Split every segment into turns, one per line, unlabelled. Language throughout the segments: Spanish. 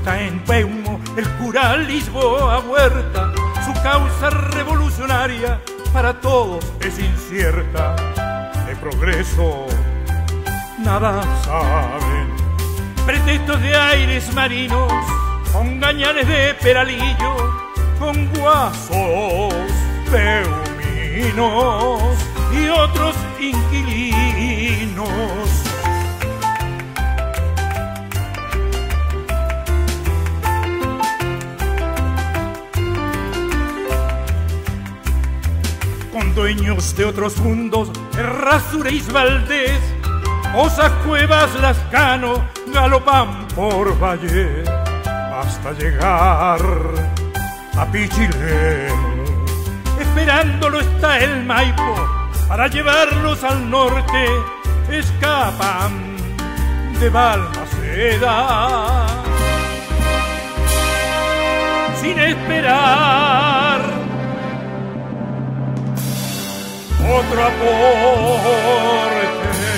Está en Peumo el cura Lisboa Huerta, su causa revolucionaria para todos es incierta. De progreso nada saben, pretextos de aires marinos, con gañanes de peralillo, con guasos peuminos y otros inquilinos. Con dueños de otros mundos, Errázuriz Valdés, Osas Cuevas Lascano, galopan por valle hasta llegar a Pichilemu. Esperándolo está el Maipo para llevarlos al norte, escapan de Balmaceda sin esperar otro aporte.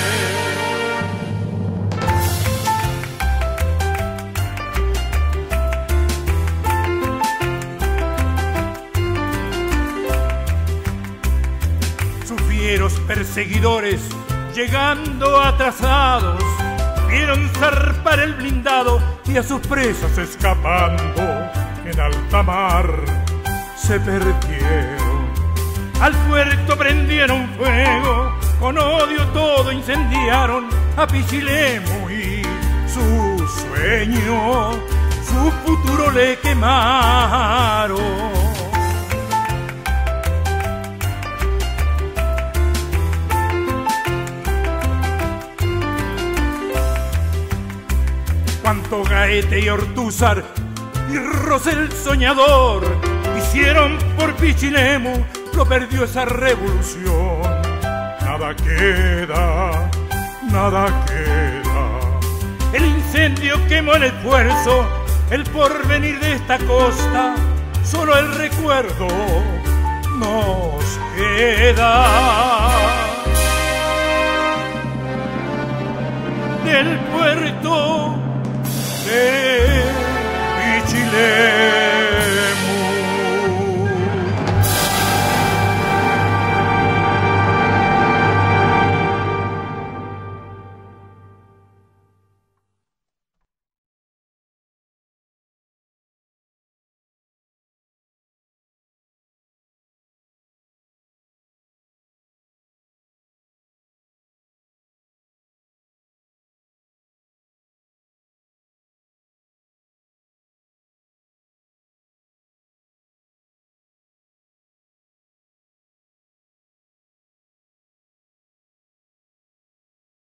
Sus fieros perseguidores, llegando atrasados, vieron zarpar el blindado y a sus presas escapando en alta mar se perdieron. Al puerto prendieron fuego, con odio todo incendiaron a Pichilemu y su sueño, su futuro le quemaron. Cuanto Gaete y Ortúzar y Rosel Soñador hicieron por Pichilemu, lo perdió esa revolución. Nada queda, nada queda. El incendio quemó el esfuerzo, el porvenir de esta costa. Solo el recuerdo nos queda del puerto